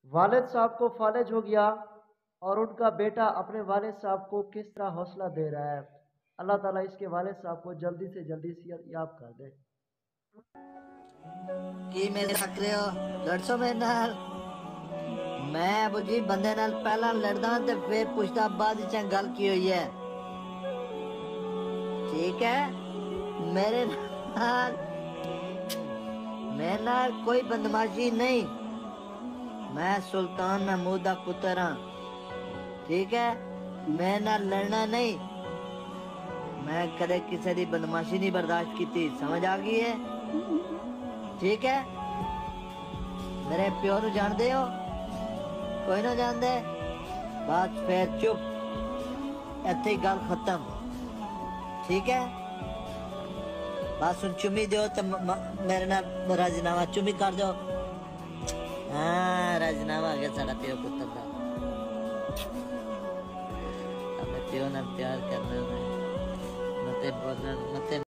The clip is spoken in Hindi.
वालिद साहब को फालिज हो गया और उनका बेटा अपने वालिद साहब को किस तरह हौसला दे रहा है। अल्लाह ताला इसके वालिद साहब को जल्दी से जल्दी सेहत याब कर दे। की मेरे थक रहे हो लड़सो मेरे नाल। मैं अबू जी बंदे नाल पहला लड़दा ते फिर पुछदा बाद च गल की हुई है। ठीक है मेरे नाल कोई बदमाशी नहीं। मैं सुल्तान महमूद दा पुत्र हाँ। ठीक है मैं ना लड़ना नहीं। मैं कदे किसी दी बदमाशी नहीं बर्दाश्त की। समझ आ गई है। ठीक है मेरे प्यो नू जानते हो कोई ना जानते बस फिर चुप इत्थे गल खत्म। ठीक है बस सुन चुमी दो तो मेरे नाल राजीनामा चुमी कर दो। हाँ राजीनामा आ गया साड़ा प्यो पुत्र का। अपने प्यो नाल प्यार करना मते बोलना मते